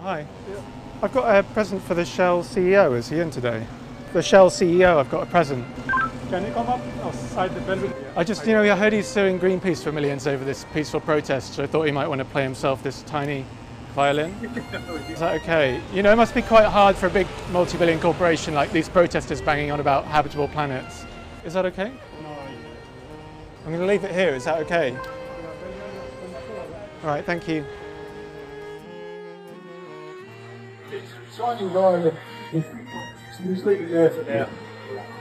Hi. I've got a present for the Shell CEO. Is he in today? The Shell CEO, I've got a present. Can you come up outside the building? I just, I heard he's suing Greenpeace for millions over this peaceful protest, so I thought he might want to play himself this tiny violin. Is that okay? It must be quite hard for a big multi-billion corporation like these protesters banging on about habitable planets. Is that okay? No. I'm going to leave it here. Is that okay? All right, thank you. It's shining guy. He's sleeping there for now.